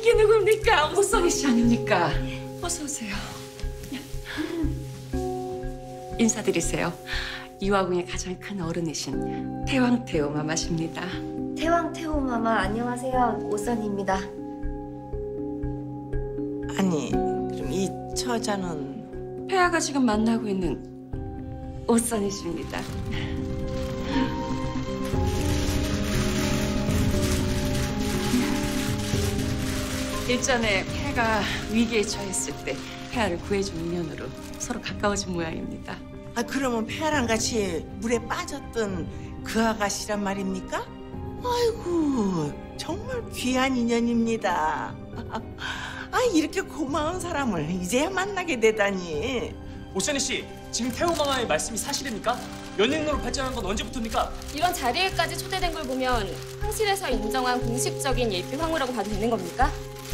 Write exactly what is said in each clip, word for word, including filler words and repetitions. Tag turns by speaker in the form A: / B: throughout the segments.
A: 이게 누굽니까? 오선희 씨 아닙니까? 어서 오세요. 인사드리세요. 이화궁의 가장 큰 어른이신 태왕태호 마마십니다.
B: 태왕태호 마마 안녕하세요. 오선희입니다.
C: 아니, 그럼 이 처자는?
A: 폐하가 지금 만나고 있는 오선희 씨입니다. 일전에 폐하가 위기에 처했을 때 폐하를 구해준 인연으로 서로 가까워진 모양입니다.
C: 아, 그러면 폐하랑 같이 물에 빠졌던 그 아가씨란 말입니까? 아이고, 정말 귀한 인연입니다. 아, 이렇게 고마운 사람을 이제야 만나게 되다니.
D: 오선희 씨, 지금 태호마마의 말씀이 사실입니까? 연예인으로 발전한 건 언제부터입니까?
E: 이런 자리에까지 초대된 걸 보면 황실에서 인정한 공식적인 예비 황후라고 봐도 되는 겁니까?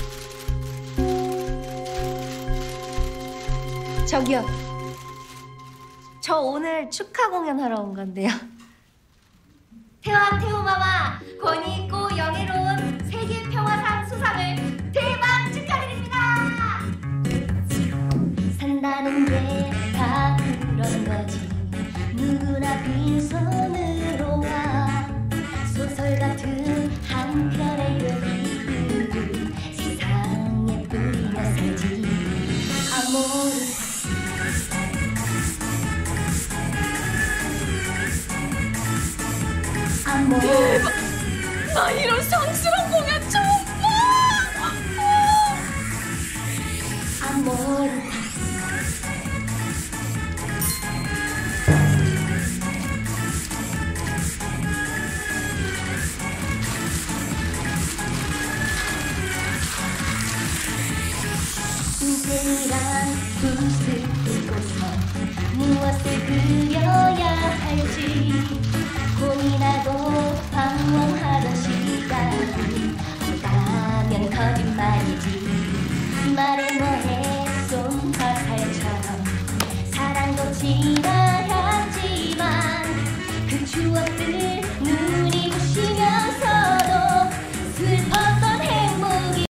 B: 저기요. 저 오늘 축하 공연하러 온 건데요. 태왕태호 마마 권위 있고 영예로운 세계 평화상 수상을 대박 축하드립니다. 산다는 게 다 그런 거지. 누구나 빈손으로 와. 소설 같은 한 편의 여기 세상에 뿌리며 살지. 아모르
A: 대박! 나 이런 성스러운 공연 처음 봐!
B: 아모르 인생이란 붓을 들고서 무엇을 그려야 할지 고민하고 방황하던 시간 오다면 거짓말이지. 말해 뭐해 쏜 화살처럼 사랑도 지나